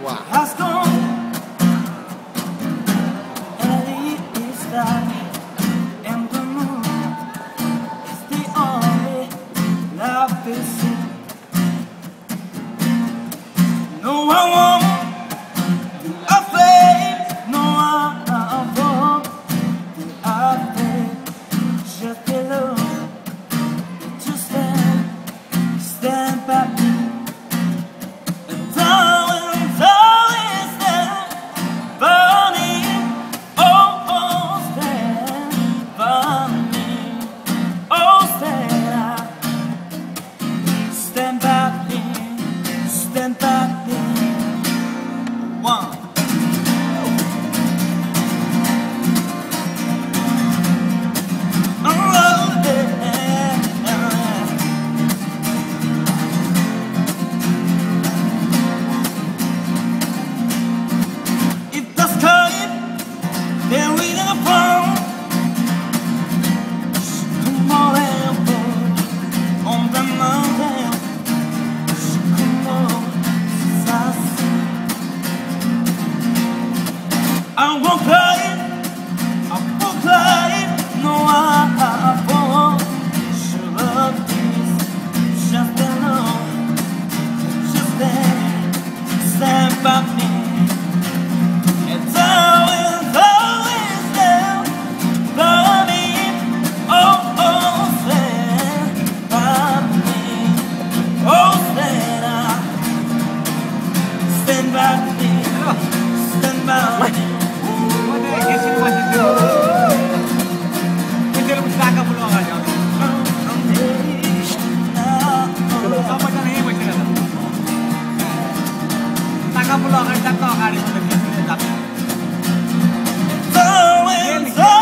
Wow. Has gone, and it is dark, and the moon is the only light we see. No one won't be afraid, no one won't be afraid. Just below, just stand by me. Stand by me, stand by me. One. Oh, yeah. If that's coming, then we gonna fall. Tomorrow on the mountain. I won't cry, no I won't. Sure love this, just alone, just there, stand by me. And always there for me, oh, stand by me, oh, stand by me, stand by me. Pulau kan tak kau hari